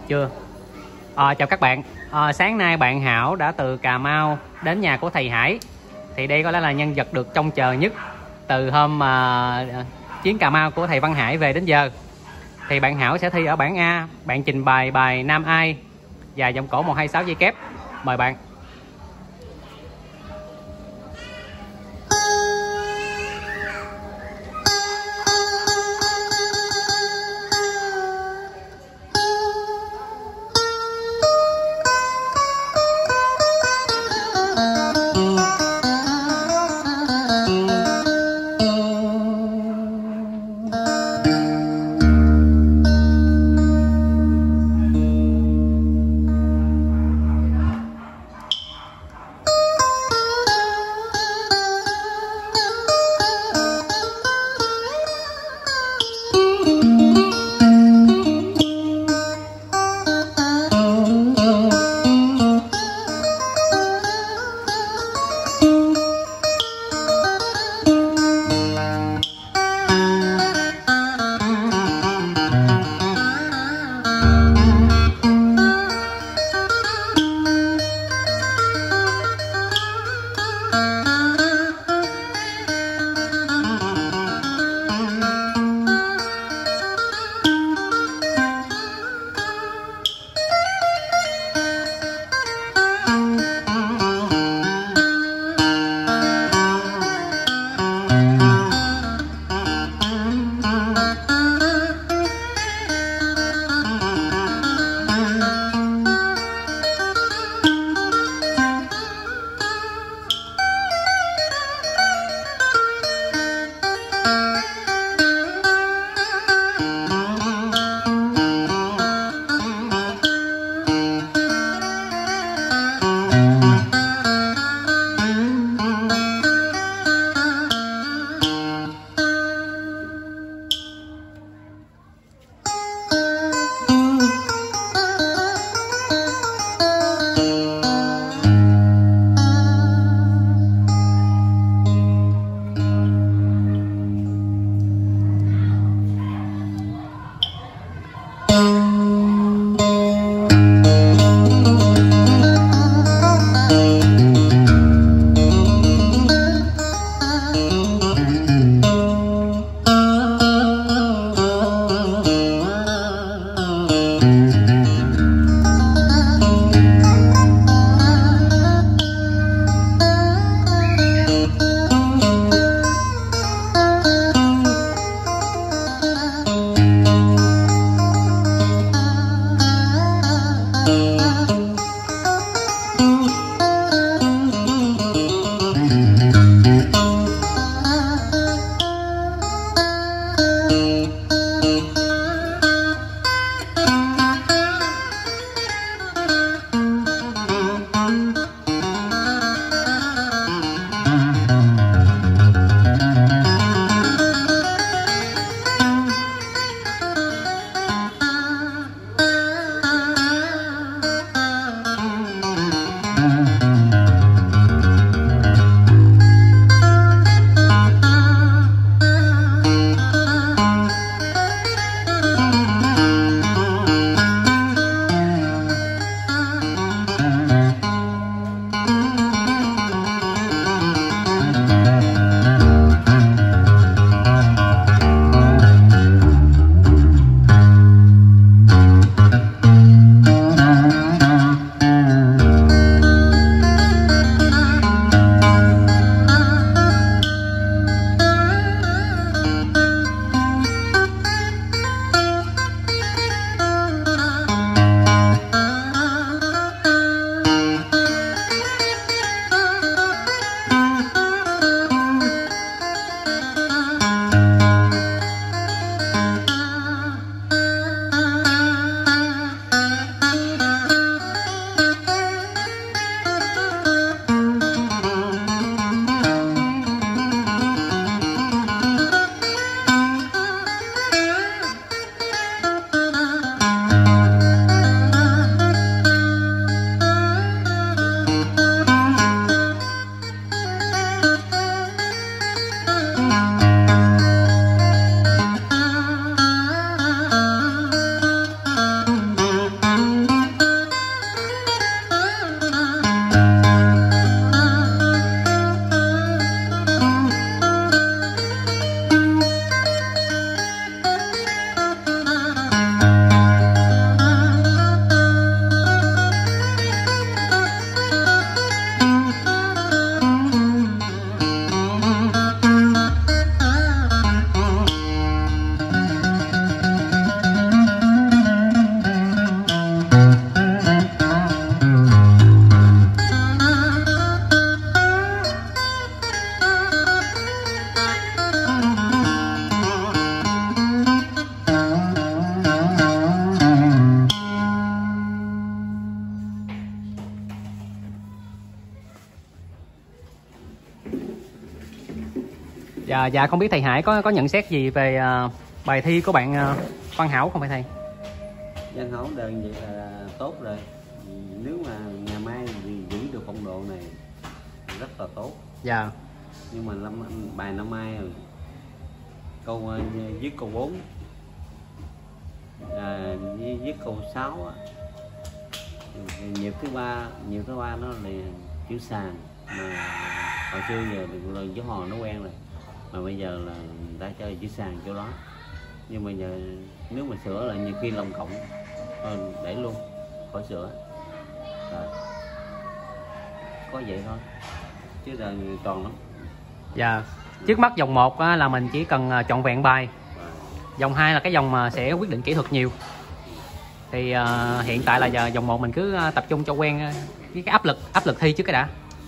Chưa. Chào các bạn. Sáng nay bạn Hảo đã từ Cà Mau đến nhà của thầy Hải. Thì đây có lẽ là nhân vật được trông chờ nhất từ hôm chuyến Cà Mau của thầy Văn Hải về đến giờ. Thì bạn Hảo sẽ thi ở bảng A. Bạn trình bày bài Nam Ai và giọng cổ 126 dây kép. Mời bạn. Dạ không biết thầy Hải có nhận xét gì về bài thi của bạn Văn Hảo không phải thầy? Văn Hảo đơn vậy là tốt rồi. Nếu mà ngày mai giữ được phong độ này rất là tốt. Dạ. Nhưng mà bài năm nay câu viết câu 4 viết câu 6 nhiều thứ ba nó là chữ sàn, mà hồi xưa giờ lần chữ hò nó quen rồi, mà bây giờ là người ta chơi chữ sàn chỗ đó. Nhưng mà giờ nếu mà sửa là nhiều khi lòng cộng để luôn khỏi sửa rồi. Có vậy thôi chứ là toàn lắm. Dạ. Trước mắt dòng 1 là mình chỉ cần chọn vẹn bài. Dòng 2 là cái dòng mà sẽ quyết định kỹ thuật nhiều. Thì hiện tại là giờ dòng 1 mình cứ tập trung cho quen cái áp lực thi trước cái đã.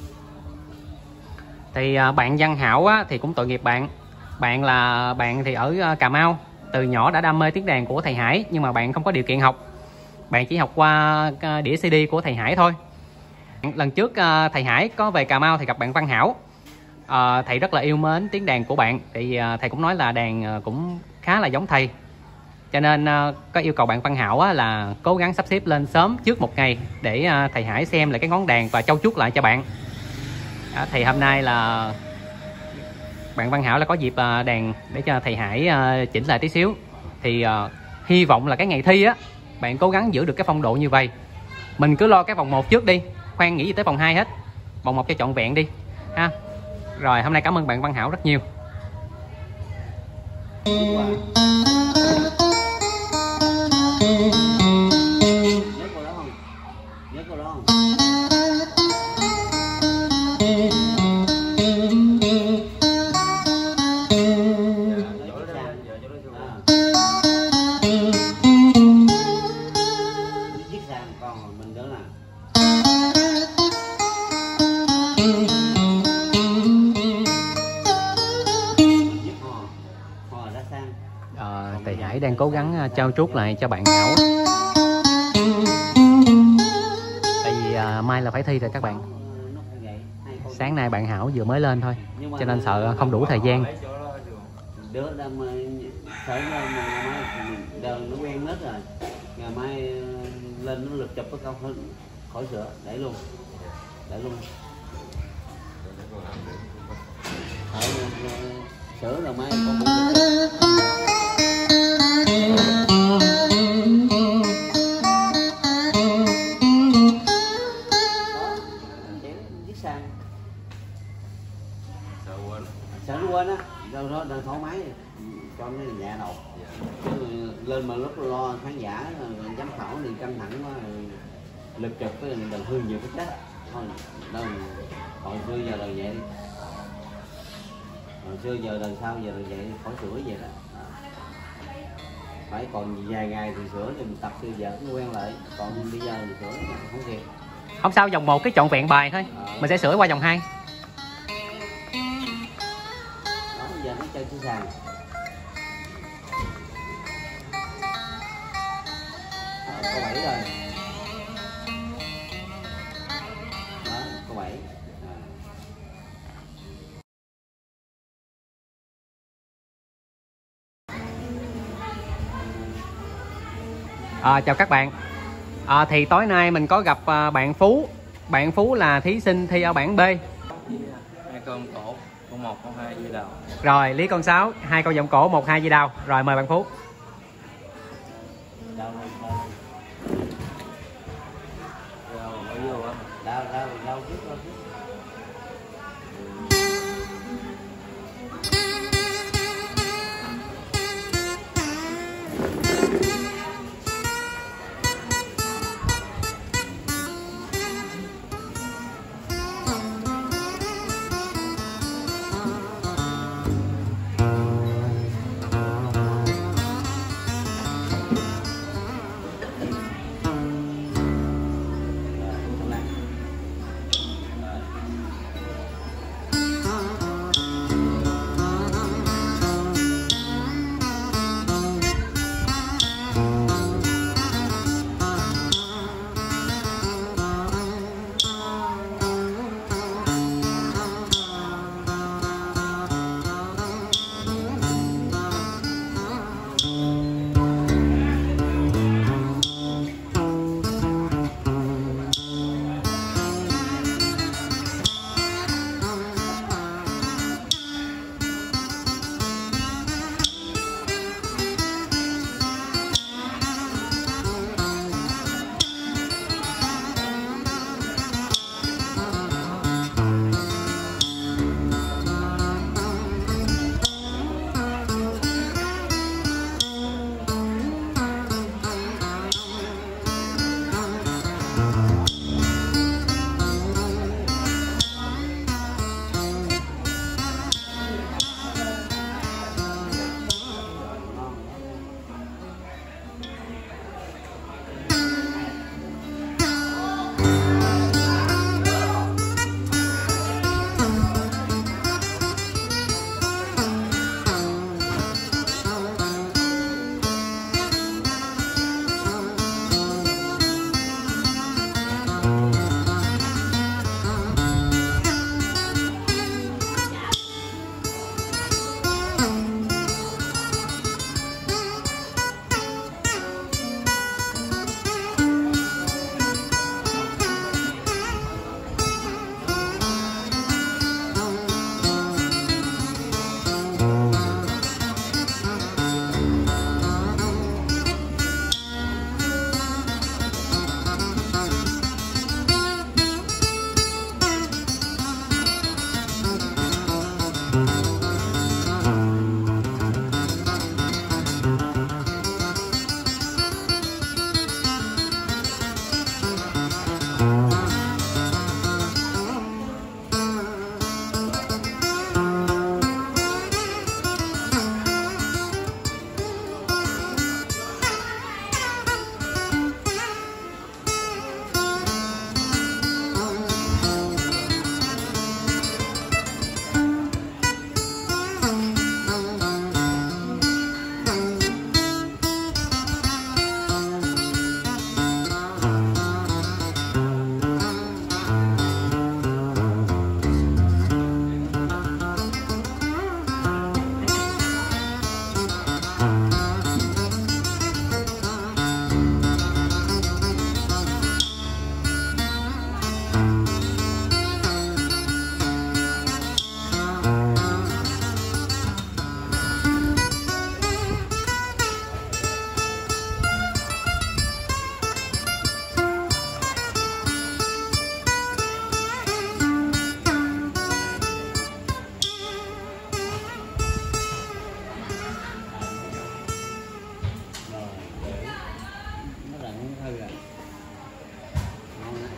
Thì bạn Văn Hảo thì cũng tội nghiệp bạn. Bạn thì ở Cà Mau, từ nhỏ đã đam mê tiếng đàn của thầy Hải, nhưng mà bạn không có điều kiện học. Bạn chỉ học qua đĩa CD của thầy Hải thôi. Lần trước thầy Hải có về Cà Mau thì gặp bạn Văn Hảo. Thầy rất là yêu mến tiếng đàn của bạn. Thì thầy cũng nói là đàn cũng khá là giống thầy. Cho nên có yêu cầu bạn Văn Hảo là cố gắng sắp xếp lên sớm trước một ngày để thầy Hải xem lại cái ngón đàn và trau chuốt lại cho bạn. Thì hôm nay là bạn Văn Hảo là có dịp đàn để cho thầy Hải chỉnh lại tí xíu. Thì hy vọng là cái ngày thi bạn cố gắng giữ được cái phong độ như vậy. Mình cứ lo cái vòng 1 trước đi, khoan nghĩ gì tới vòng 2 hết. Vòng 1 cho trọn vẹn đi ha. Rồi hôm nay cảm ơn bạn Văn Hảo rất nhiều. Nhớ câu đó không? Nhớ câu đó không? Chiếc sàn còn mình nữa là thầy Hải đang cố gắng trao chuốt lại cho bạn Hảo. Tại vì mai là phải thi rồi các bạn. Sáng nay bạn Hảo vừa mới lên thôi, cho nên sợ không đủ thời gian. Đứa đâu mà sợ mà ngày mai đờn nó quen hết rồi, ngày mai lên nó lực chụp có câu khỏi sửa để luôn sửa rồi mai con cũng chiếc sàn sợ nó quên á, đâu đó đang thoải mái cho nó nhẹ đầu. Lên mà lúc lo khán giả giám khảo thì căng thẳng quá, lực chụp cái đàn hư nhiều cái chết thôi. Đâu hồi xưa giờ là vậy, hồi xưa giờ lần sau giờ là vậy, khỏi sửa vậy đó. Phải còn vài ngày thì sửa thì mình tập từ giờ nó quen lại, còn bây giờ thì sửa không kịp. Không sao, vòng 1 cái trọn vẹn bài thôi, mình sẽ sửa qua vòng 2. Đó, giờ nó chơi chiếc sàn. Câu 7 rồi. Đó, câu 7. Chào các bạn. Thì tối nay mình có gặp bạn Phú. Bạn Phú là thí sinh thi ở bảng B. 2 con cổ, con 1, con 2 dây đào. Rồi, lý con 6, 2 con giọng cổ, 1, 2 dây đào. Rồi mời bạn Phú. Đâu trước.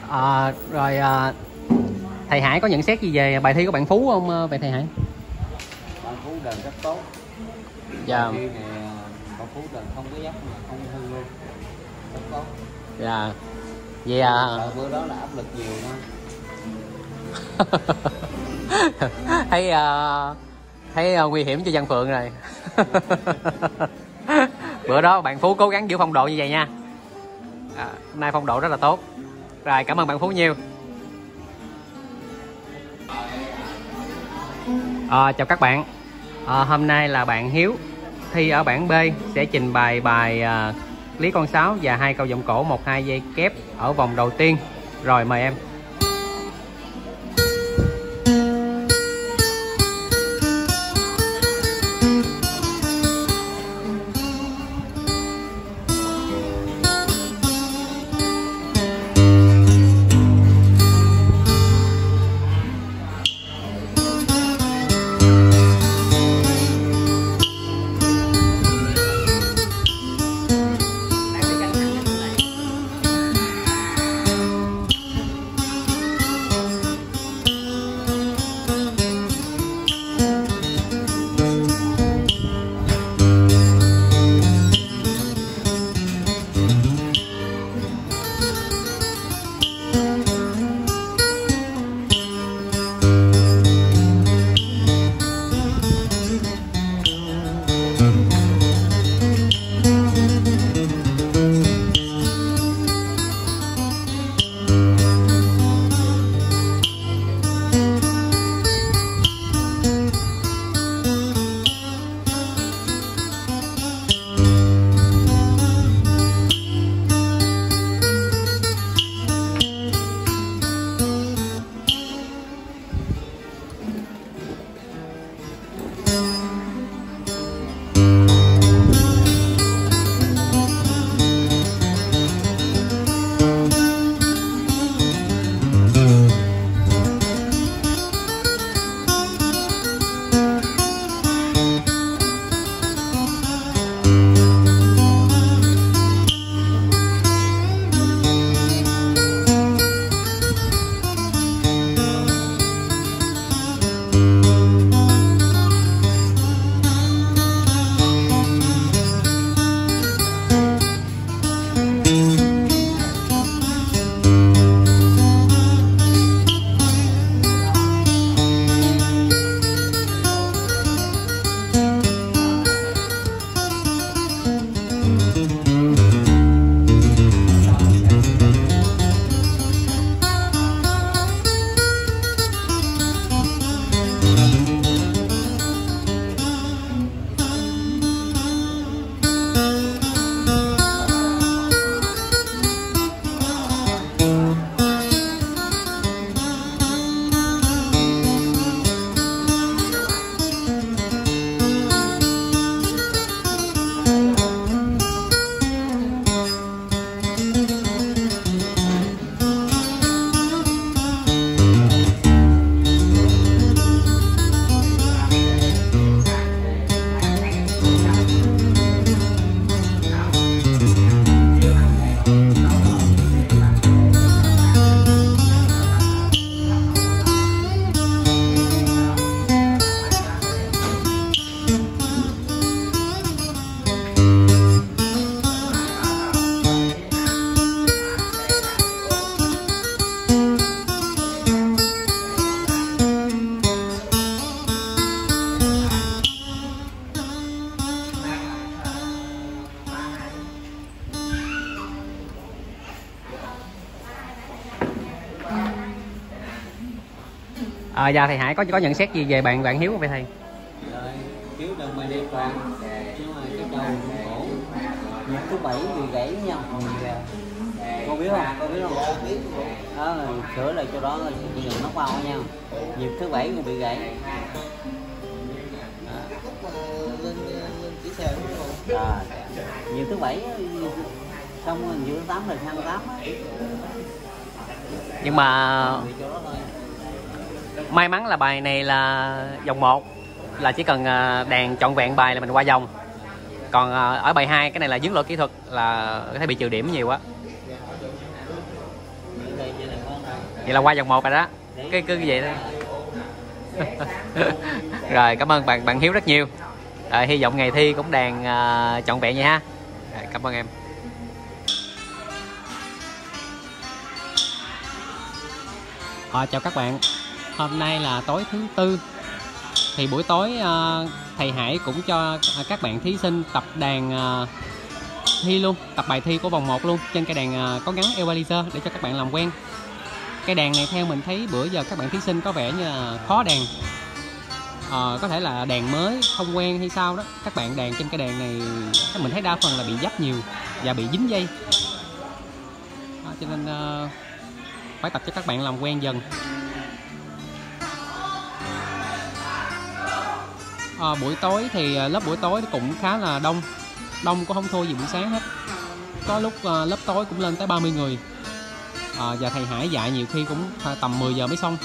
Rồi thầy Hải có nhận xét gì về bài thi của bạn Phú không về thầy Hải? Bạn Phú đền rất tốt. Dạ. Bài thi này bạn Phú đền không có dốc mà không hư luôn, rất tốt. Dạ. Vậy bữa đó là áp lực nhiều đó. thấy nguy hiểm cho Văn Phượng rồi. Bữa đó bạn Phú cố gắng giữ phong độ như vậy nha. Hôm nay phong độ rất là tốt. Rồi, cảm ơn bạn Phú nhiều. Chào các bạn. Hôm nay là bạn Hiếu thi ở bảng B sẽ trình bày bài lý con sáo và 2 câu giọng cổ 1-2 dây kép ở vòng đầu tiên. Rồi mời em. Dạ thầy Hải có nhận xét gì về bạn Hiếu không vậy thầy? Hiếu đừng mày đi toàn chứ mà cái đầu cổ nhịp thứ 7 bị gãy nha. Con biết không? Con biết không? Đó, sửa lại chỗ đó chỉ đừng nóc vào nha. Nhịp thứ 7 cũng bị gãy. Nhịp thứ 7 xong nhịp thứ 8 rồi sang 8 á. Nhưng mà may mắn là bài này là vòng 1 là chỉ cần đàn trọn vẹn bài là mình qua vòng. Còn ở bài 2 cái này là vướng lỗi kỹ thuật là có thể bị trừ điểm nhiều quá. Vậy là qua vòng 1 rồi đó. Cứ vậy thôi. Rồi cảm ơn bạn Hiếu rất nhiều. Hy vọng ngày thi cũng đàn trọn vẹn vậy ha. Rồi, cảm ơn em. Chào các bạn. Hôm nay là tối thứ Tư. Thì buổi tối thầy Hải cũng cho các bạn thí sinh tập đàn thi luôn, tập bài thi của vòng 1 luôn trên cây đàn có gắn equalizer để cho các bạn làm quen. Cây đàn này theo mình thấy bữa giờ các bạn thí sinh có vẻ như là khó đàn. Có thể là đàn mới không quen hay sao đó. Các bạn đàn trên cây đàn này mình thấy đa phần là bị dấp nhiều và bị dính dây. Cho nên phải tập cho các bạn làm quen dần. Buổi tối thì lớp buổi tối cũng khá là đông cũng không thua gì buổi sáng hết. Có lúc lớp tối cũng lên tới 30 người. Và thầy Hải dạy nhiều khi cũng tầm 10 giờ mới xong.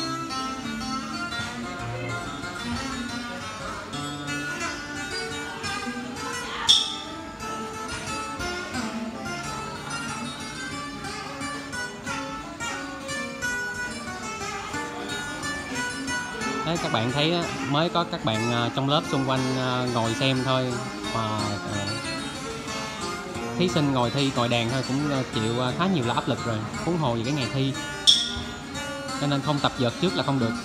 Đấy, các bạn thấy mới có các bạn trong lớp xung quanh ngồi xem thôi mà thí sinh ngồi thi ngồi đàn thôi cũng chịu khá nhiều là áp lực rồi, huống hồ về cái ngày thi, cho nên không tập vợt trước là không được.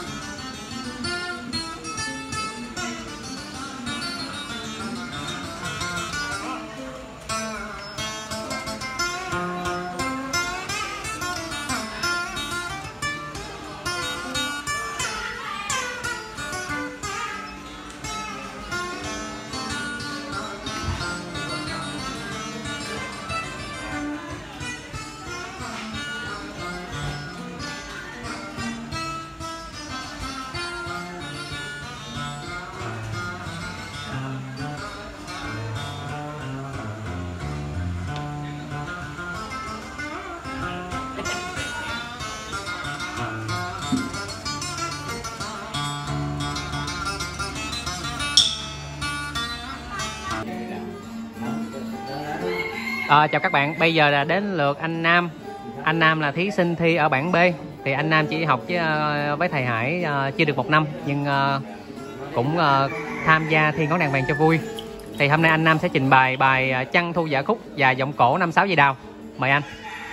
Chào các bạn, bây giờ là đến lượt anh Nam. Anh Nam là thí sinh thi ở bảng B. Thì anh Nam chỉ học với thầy Hải chưa được 1 năm, nhưng cũng tham gia thi ngón đàn vàng cho vui. Thì hôm nay anh Nam sẽ trình bày bài Trăng Thu Dạ Khúc và giọng cổ 5/6 dây đào. Mời anh.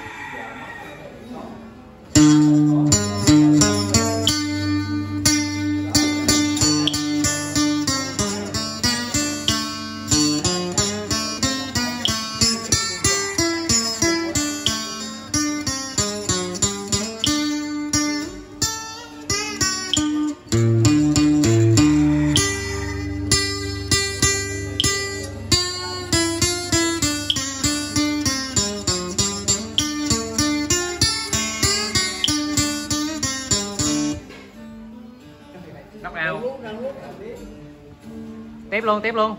Tiếp luôn.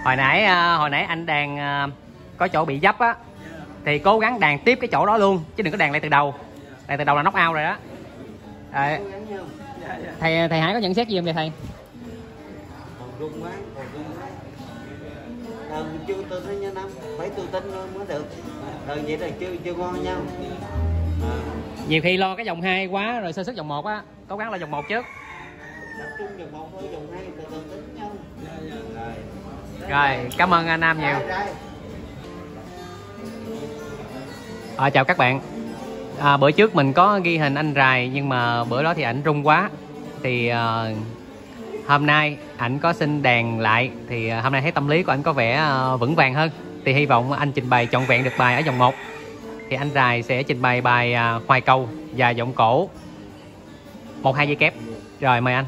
Hồi nãy anh đàn có chỗ bị dấp á, thì cố gắng đàn tiếp cái chỗ đó luôn chứ đừng có đàn lại từ đầu. Đàn từ đầu là knock out rồi đó. Thầy Hải có nhận xét gì không vậy thầy? Còn rung quá, chưa tự tin nha Năm, phải tự tin mới được. Vậy là chưa ngon nhau. Nhiều khi lo cái vòng 2 quá rồi sơ sức vòng 1 á, cố gắng là vòng 1 trước. Tập trung vòng 1 thôi, vòng 2 từ từ tính nhau. Rồi, cảm ơn anh Nam nhiều. Chào các bạn. Bữa trước mình có ghi hình anh Rài nhưng mà bữa đó thì ảnh rung quá. Thì hôm nay ảnh có xin đàn lại, thì hôm nay thấy tâm lý của ảnh có vẻ vững vàng hơn. Thì hy vọng anh trình bày trọn vẹn được bài ở vòng 1. Thì anh Rài sẽ trình bày bài Hoài Cầu và giọng cổ 1-2 giây kép. Rồi mời anh.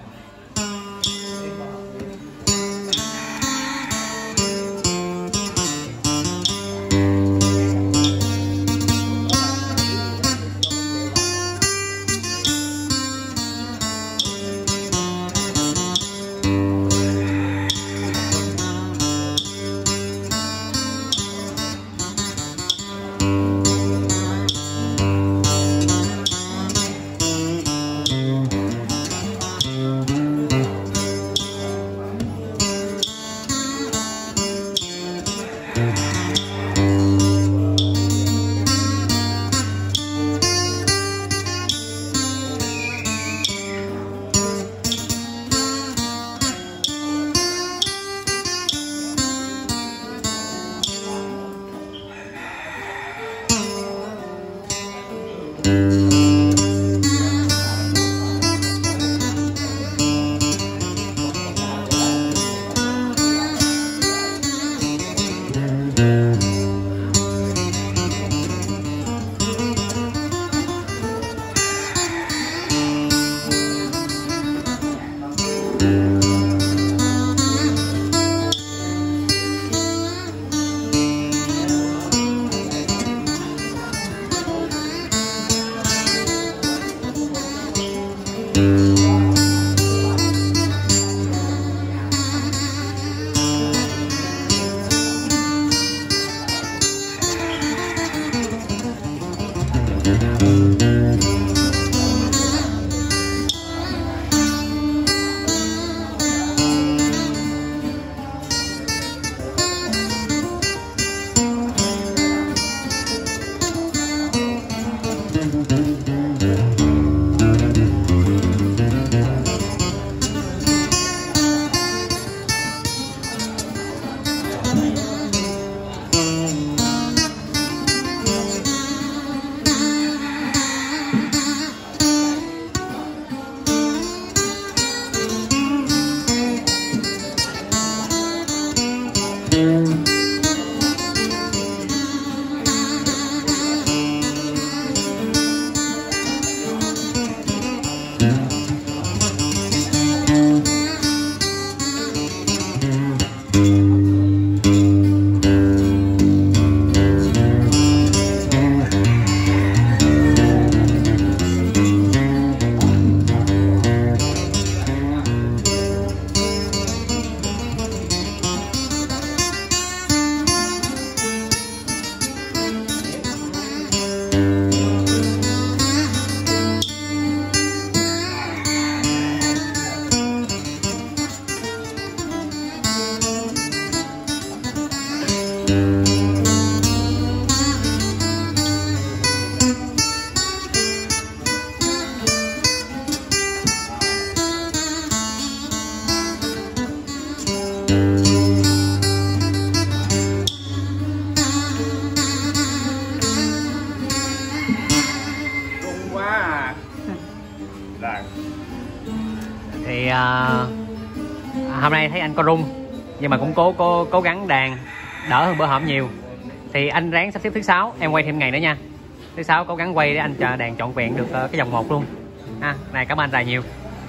Thì hôm nay thấy anh có rung nhưng mà cũng cố gắng đàn đỡ hơn bữa hổm nhiều. Thì anh ráng sắp xếp thứ 6 em quay thêm ngày nữa nha. Thứ 6 cố gắng quay để anh chờ đàn trọn vẹn được cái vòng 1 luôn. Này cảm ơn anh Rài nhiều.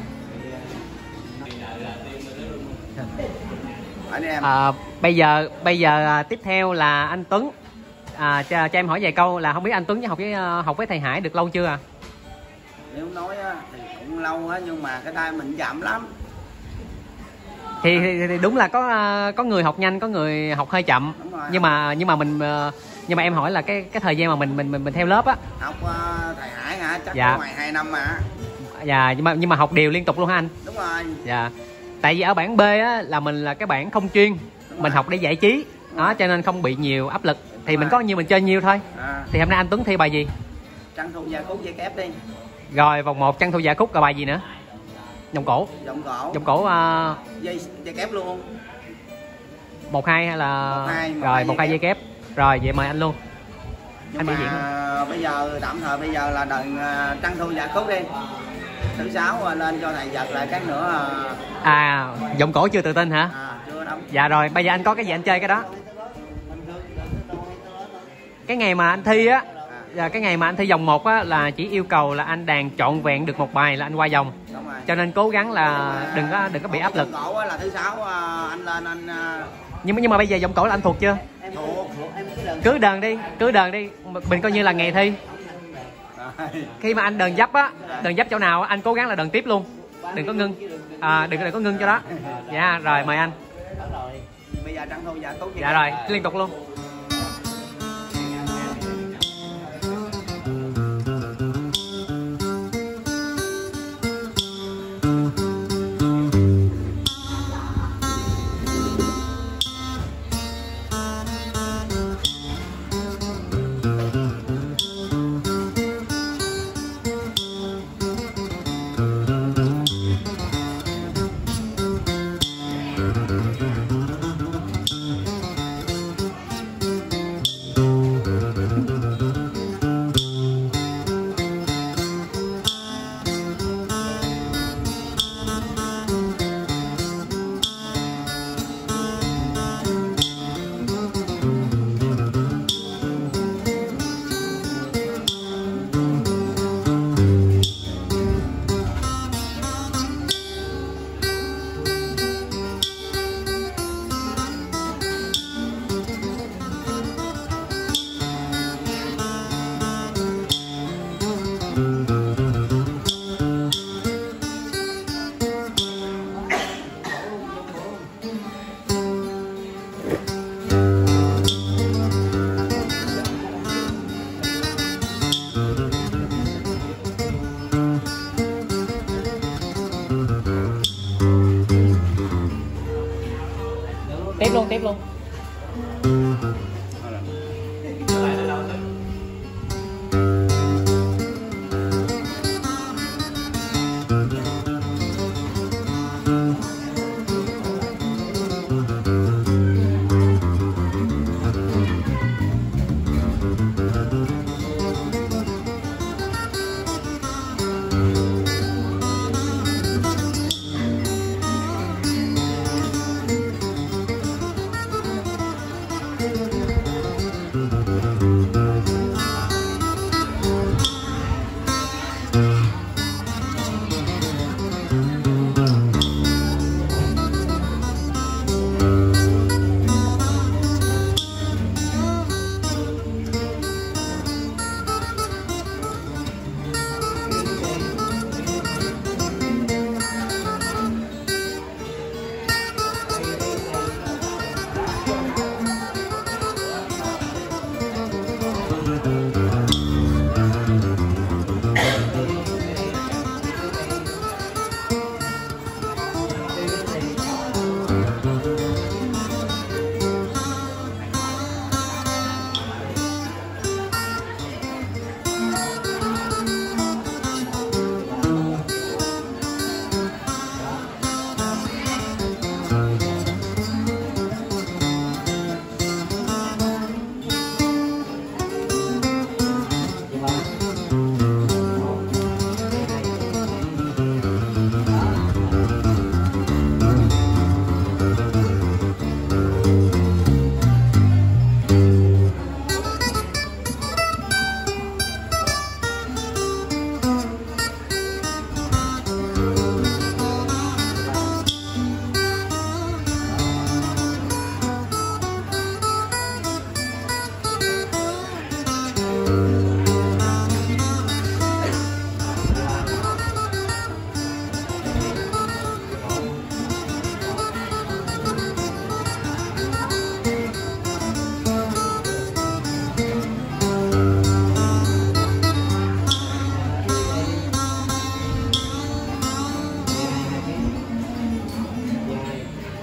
Bây giờ tiếp theo là anh Tuấn. Cho em hỏi vài câu là không biết anh Tuấn học với thầy Hải được lâu chưa à? Nếu nói á, thì cũng lâu á, nhưng mà cái tay mình chậm lắm. thì đúng là có người học nhanh, có người học hơi chậm. Đúng rồi. Nhưng mà em hỏi là cái thời gian mà mình theo lớp á. Học thầy Hải hả? Chắc Dạ. có ngoài 2 năm mà. Dạ, nhưng mà học đều liên tục luôn hả anh? Đúng rồi. Dạ. Tại vì ở bảng B á là mình là cái bảng không chuyên, mình học để giải trí. Đó, cho nên không bị nhiều áp lực. Thì mình có nhiêu mình chơi nhiêu thôi. Thì hôm nay anh Tuấn thi bài gì? Trăng thu gia khúc dây kép đi. Rồi vòng 1 Trăng thu dạ khúc, rồi bài gì nữa? Vòng cổ. Giọng cổ. Vòng cổ Dây kép luôn. 1 2 hay là 1-2, rồi 1 2 dây kép. Rồi vậy mời anh luôn. Nhưng Anh biểu diễn. bây giờ tạm thời bây giờ là đợi Trăng thu dạ khúc đi. Thứ 6 lên cho thầy giật lại cái nữa. Vòng cổ chưa tự tin hả? Chưa đâu. Dạ rồi, bây giờ anh có cái gì anh chơi cái đó. Cái ngày mà anh thi á, cái ngày mà anh thi vòng 1 á là chỉ yêu cầu là anh đàn trọn vẹn được một bài là anh qua vòng. Đúng rồi. Cho nên cố gắng là đừng có bị áp lực. Vòng cổ là thứ 6 anh lên anh Nhưng mà bây giờ vòng cổ là anh thuộc chưa? thuộc. Cứ đờn đi, mình coi như là ngày thi. Khi mà anh đờn dấp á, đờn dấp chỗ nào anh cố gắng là đờn tiếp luôn, đừng có ngưng. Đừng có ngưng cho đó. Dạ rồi mời anh. Bây giờ Trăng thu dạ khúc. Dạ rồi, liên tục luôn. Tiếp luôn.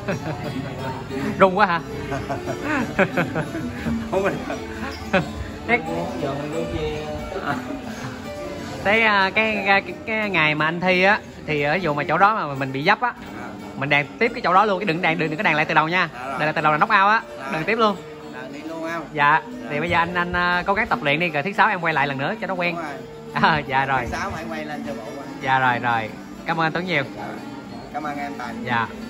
Rung quá hả? Không phải. Thế, giờ mình vô chia thế cái ngày mà anh thi á thì ví dụ mà chỗ đó mà mình bị dấp á, mình đàn tiếp cái chỗ đó luôn, cái đừng có đàn lại từ đầu nha. Đây là từ đầu là knock out á, đừng tiếp luôn. Đi luôn không? Dạ, thì bây giờ anh cố gắng tập luyện đi, rồi thứ 6 em quay lại lần nữa cho nó quen. Dạ rồi. Thứ 6 hãy quay lên cho bộ. Dạ rồi. Cảm ơn anh Tuấn nhiều. Cảm ơn em Tài. Dạ.